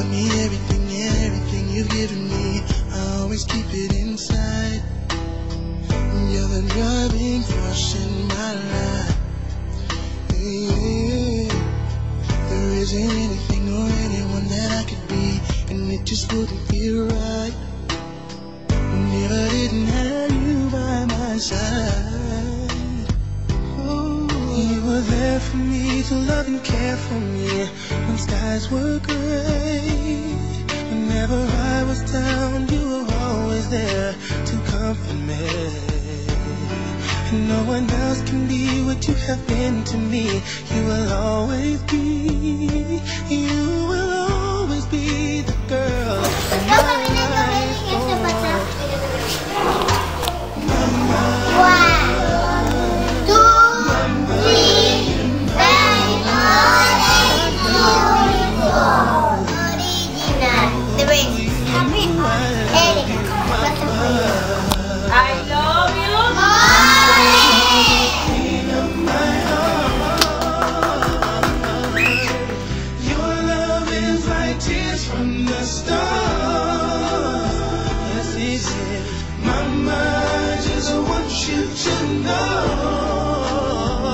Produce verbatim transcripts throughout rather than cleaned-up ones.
love me, everything and everything you've given me, I always keep it inside. You're the driving force in my life. Yeah. There isn't anything or anyone that I could be, and it just wouldn't feel right if I didn't have you by my side. Oh, you were there for me to love and care for me when skies were gray. Whenever I was down, you were always there to comfort me. And no one else can be what you have been to me. You will always be, you will always be the girl of my life. From the start, yes it is. Mama, I just want you to know,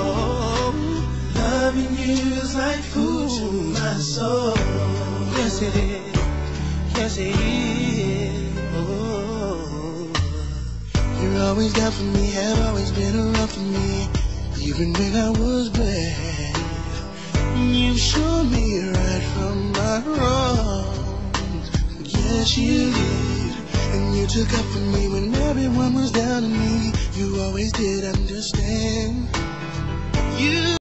loving you is like food to my soul. Yes it is, yes it is. Oh. You're always down for me, have always been around for me, even when I was bad. You've shown me right from my wrongs. Yes, you did. And you took up for me when everyone was down on me. You always did understand. You